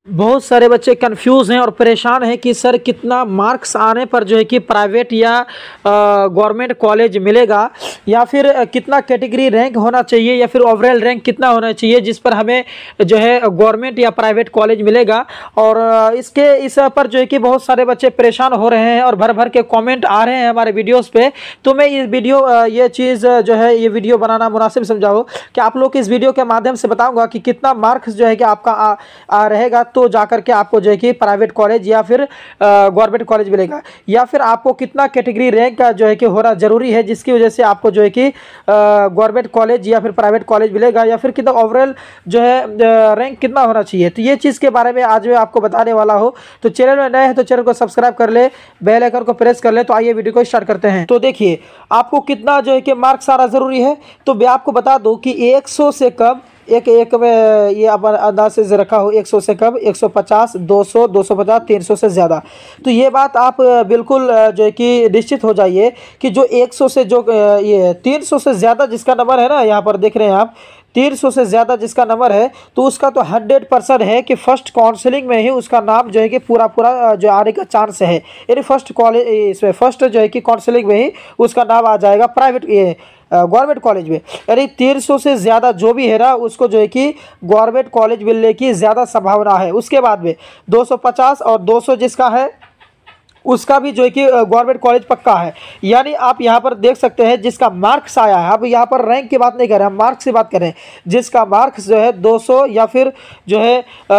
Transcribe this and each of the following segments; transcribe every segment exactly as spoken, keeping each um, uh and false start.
बहुत सारे बच्चे कंफ्यूज हैं और परेशान हैं कि सर कितना मार्क्स आने पर जो है कि प्राइवेट या गवर्नमेंट कॉलेज मिलेगा, या फिर कितना कैटेगरी रैंक होना चाहिए, या फिर ओवरऑल रैंक कितना होना चाहिए जिस पर हमें जो है गवर्नमेंट या प्राइवेट कॉलेज मिलेगा। और इसके इस पर जो है कि बहुत सारे बच्चे परेशान हो रहे हैं और भर भर के कमेंट आ रहे हैं हमारे वीडियोस पे। तो मैं इस वीडियो ये चीज़ जो है ये वीडियो बनाना मुनासिब समझा हो कि आप लोग इस वीडियो के माध्यम से बताऊँगा कि कितना मार्क्स जो है कि आपका आ, आ रहेगा तो जाकर के आपको जो है कि प्राइवेट कॉलेज या फिर गवर्नमेंट कॉलेज मिलेगा, या फिर आपको कितना कैटेगरी रैंक का जो है कि होना जरूरी है जिसकी वजह से आपको जो है कि गवर्नमेंट कॉलेज या फिर प्राइवेट कॉलेज मिलेगा, या फिर कितना ओवरऑल जो है रैंक कितना होना चाहिए। तो ये चीज़ के बारे में आज मैं आपको बताने वाला हूँ। तो चैनल में नए हैं तो चैनल को सब्सक्राइब कर ले, बेल आइकन को प्रेस कर ले। तो आइए वीडियो को स्टार्ट करते हैं। तो देखिए आपको कितना जो है कि मार्क्स आना जरूरी है। तो मैं आपको बता दूं कि एक सौ से कम एक एक में ये अपन अंदाज से रखा हो, एक सौ से कम, एक सौ पचास, दो सौ, दो सौ पचास, तीन सौ से ज़्यादा। तो ये बात आप बिल्कुल जो है कि निश्चित हो जाइए कि जो एक सौ से जो ये तीन सौ से ज़्यादा जिसका नंबर है ना, यहाँ पर देख रहे हैं आप, तीन सौ से ज़्यादा जिसका नंबर है तो उसका तो हंड्रेड परसेंट है कि फर्स्ट काउंसलिंग में ही उसका नाम जो है कि पूरा पूरा जो आने का चांस है। यानी फर्स्ट कॉलेज इसमें फर्स्ट जो है कि काउंसलिंग में ही उसका नाम आ जाएगा प्राइवेट ये गवर्नमेंट कॉलेज में। यानी तीन सौ से ज़्यादा जो भी है ना उसको जो है कि गवर्नमेंट कॉलेज मिलने की ज़्यादा संभावना है। उसके बाद में दो सौ पचास और दो सौ जिसका है उसका भी जो है कि गवर्नमेंट कॉलेज पक्का है। यानी आप यहाँ पर देख सकते हैं जिसका मार्क्स आया है, अब यहाँ पर रैंक की बात नहीं कर रहे हैं, हम मार्क्स की बात कर रहे हैं। जिसका मार्क्स जो है दो सौ या फिर जो है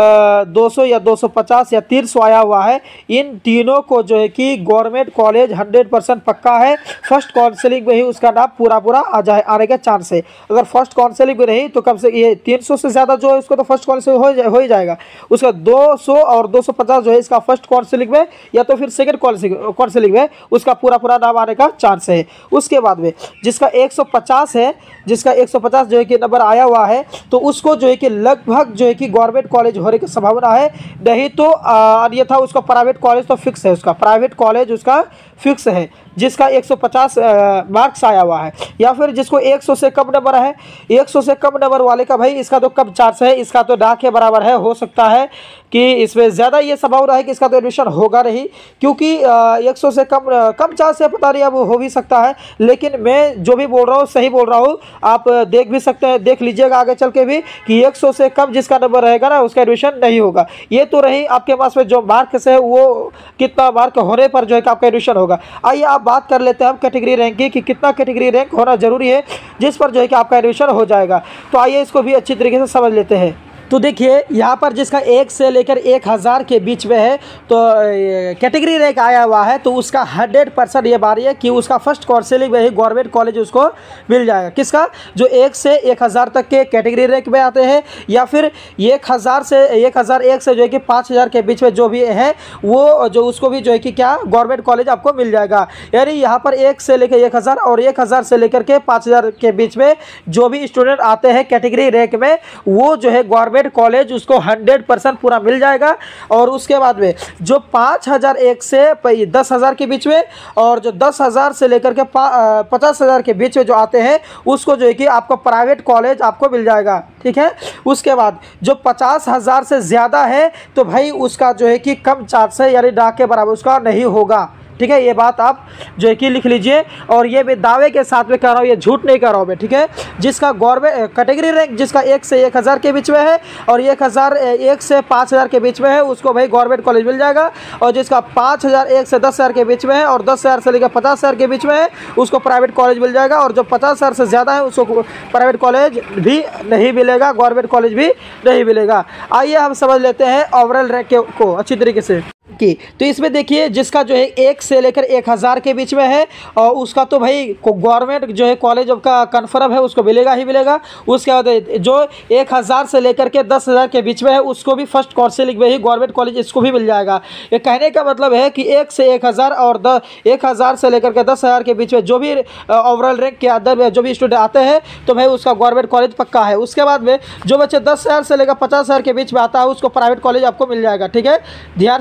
दो सौ या दो सौ पचास या तीन सौ आया हुआ है, इन तीनों को जो है कि गवर्नमेंट कॉलेज हंड्रेड परसेंट पक्का है। फर्स्ट काउंसलिंग में ही उसका नाम पूरा पूरा आ जाए आने का चांस है। अगर फर्स्ट काउंसलिंग में नहीं तो कम से ये तीन सौ से ज़्यादा जो है उसको तो फर्स्ट काउंसलिंग हो जा, हो ही जाएगा। उसका दो सौ और दो सौ पचास जो है इसका फर्स्ट काउंसलिंग में या तो फिर सेकंड काउंसलिंग में उसका पूरा पूरा नाम आने का चांस है। उसके बाद में जिसका एक सौ पचास है, जिसका एक सौ पचास जो है कि नंबर आया हुआ है तो उसको जो है कि लगभग जो है कि गवर्नमेंट कॉलेज होने की संभावना है। नहीं तो अन्यथा उसका प्राइवेट कॉलेज तो फिक्स है, उसका प्राइवेट कॉलेज उसका फिक्स है जिसका एक सौ पचास मार्क्स आया हुआ है। या फिर जिसको एक सौ से कम नंबर है, एक सौ से कम नंबर वाले का भाई इसका तो कम चांस है, इसका तो ना के बराबर है। हो सकता है कि इसमें ज़्यादा ये संभावना है कि इसका तो एडमिशन होगा नहीं, क्योंकि एक सौ से कम कम चांस है, पता नहीं अब हो भी सकता है। लेकिन मैं जो भी बोल रहा हूँ सही बोल रहा हूँ, आप देख भी सकते हैं, देख लीजिएगा आगे चल के भी कि एक सौ से कम जिसका नंबर रहेगा ना उसका एडमिशन नहीं होगा। ये तो रही आपके पास में जो मार्क्स है वो कितना मार्क होने पर जो है कि आपका एडमिशन होगा। आइए आप बात कर लेते हैं हम कैटेगरी रैंक की कि कितना कैटेगरी रैंक होना जरूरी है जिस पर जो है कि आपका एडमिशन हो जाएगा। तो आइए इसको भी अच्छी तरीके से समझ लेते हैं। तो देखिए यहाँ पर जिसका एक से लेकर एक हज़ार के बीच में है तो कैटेगरी रैंक आया हुआ है तो उसका हंड्रेड परसेंट ये बारी है कि उसका फर्स्ट काउंसलिंग में ही गवर्नमेंट कॉलेज उसको मिल जाएगा। किसका? जो एक से एक हज़ार तक के कैटेगरी रैंक में आते हैं, या फिर एक हज़ार से एक हज़ार एक से जो है कि पाँच हज़ार के बीच में जो भी है वो जो उसको भी जो है कि क्या गवर्नमेंट कॉलेज आपको मिल जाएगा। यानी यहाँ पर एक से लेकर एक हज़ार और एक हज़ार से लेकर के पाँच हज़ार के बीच में जो भी स्टूडेंट आते हैं कैटेगरी रैंक में वो जो है गवर्नमेंट कॉलेज उसको हंड्रेड परसेंट पूरा मिल जाएगा। और उसके बाद में जो पाँच हज़ार एक से दस हज़ार के बीच में और जो दस हज़ार से लेकर के पचास हज़ार के बीच में जो आते हैं उसको जो है कि आपको प्राइवेट कॉलेज आपको मिल जाएगा। ठीक है। उसके बाद जो पचास हज़ार से ज़्यादा है तो भाई उसका जो है कि कम चांस है, यानी ना के बराबर उसका नहीं होगा। ठीक है, ये बात आप जो है कि लिख लीजिए। और ये मैं दावे के साथ में कह रहा हूँ, ये झूठ नहीं कह रहा हूँ मैं। ठीक है, जिसका गवर्नमेंट कैटेगरी रैंक जिसका एक से एक हज़ार के बीच में है और एक हज़ार एक से पाँच हज़ार के बीच में है उसको भाई गवर्नमेंट कॉलेज मिल जाएगा। और जिसका पाँच हज़ार एक से दस हज़ार के बीच में है और दस हज़ार से लेकर पचास हज़ार के बीच में है उसको प्राइवेट कॉलेज मिल जाएगा। और जो पचास हज़ार से ज़्यादा है उसको प्राइवेट कॉलेज भी नहीं मिलेगा, गवर्नमेंट कॉलेज भी नहीं मिलेगा। आइए हम समझ लेते हैं ओवरऑल रैंक को अच्छी तरीके से की। तो इसमें देखिए जिसका जो है एक से लेकर एक हज़ार के बीच में है और उसका तो भाई गवर्नमेंट जो है कॉलेज का कन्फर्म है, उसको मिलेगा ही मिलेगा। उसके बाद जो एक हज़ार से लेकर के दस हज़ार के बीच में है उसको भी फर्स्ट काउंसलिंग में ही गवर्नमेंट कॉलेज इसको भी मिल जाएगा। ये कहने का मतलब है कि एक से एक हज़ार और द एक हज़ार से लेकर के दस हज़ार के बीच में जो भी ओवरऑल रैंक के अंदर में जो भी स्टूडेंट आते हैं तो भाई उसका गवर्नमेंट कॉलेज पक्का है। उसके बाद में जो बच्चे दस हज़ार से लेकर पचास हज़ार के बीच में आता है उसको प्राइवेट कॉलेज आपको मिल जाएगा। ठीक है, ध्यान से समझिए।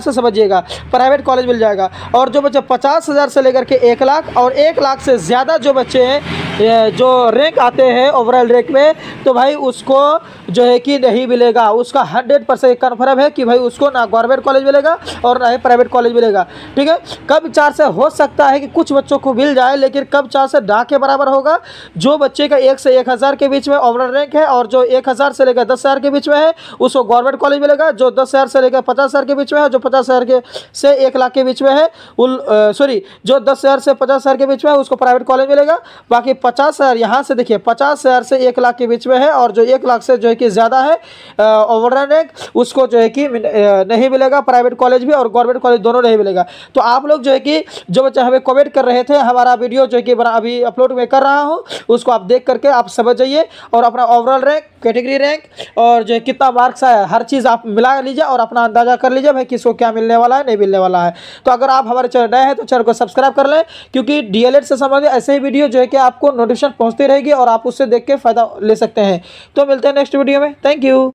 लीजिएगा, प्राइवेट कॉलेज मिल जाएगा। और जो बच्चे पचास हज़ार से लेकर के एक लाख और एक लाख से ज़्यादा जो बच्चे हैं जो रैंक आते हैं ओवरऑल रैंक में, तो भाई उसको जो है कि नहीं मिलेगा। उसका हंड्रेड परसेंट कन्फर्म है कि भाई उसको ना गवर्नमेंट कॉलेज मिलेगा और ना ही प्राइवेट कॉलेज मिलेगा। ठीक है, कब चार से हो सकता है कि कुछ बच्चों को मिल जाए, लेकिन कब चार से ना के बराबर होगा। जो बच्चे का एक से एक हज़ार के बीच में ओवरऑल रैंक है और जो एक हज़ार से लेकर दस हज़ार के बीच में है उसको गवर्नमेंट कॉलेज मिलेगा। जो दस हज़ार से लेकर पचास हज़ार के बीच में है, जो पचास हज़ार के से एक लाख के बीच में है उन सॉरी जो दस हज़ार से पचास हज़ार के बीच में है उसको प्राइवेट कॉलेज मिलेगा। बाकी पचास हज़ार यहाँ से देखिए पचास हज़ार से एक लाख के बीच में है और जो एक लाख से जो है कि ज़्यादा है ओवरऑल रैंक उसको जो है कि नहीं मिलेगा, प्राइवेट कॉलेज भी और गवर्नमेंट कॉलेज दोनों नहीं मिलेगा। तो आप लोग जो है कि जो बच्चे हमें कमेंट कर रहे थे, हमारा वीडियो जो है कि अभी अपलोड में कर रहा हूँ उसको आप देख करके आप समझ जाइए और अपना ओवरऑल रैंक, कैटेगरी रैंक और जो कितना मार्क्स आया हर चीज़ आप मिला लीजिए और अपना अंदाजा कर लीजिए भाई किसको क्या मिलने वाला है, नहीं मिलने वाला है। तो अगर आप हमारे चैनल नए हैं तो चैनल को सब्सक्राइब कर लें, क्योंकि डीएलएड से संबंधित ऐसे ही वीडियो जो है कि आपको नोटिफिकेशन पहुंचती रहेगी और आप उससे देख के फायदा ले सकते हैं। तो मिलते हैं नेक्स्ट वीडियो में। Thank you.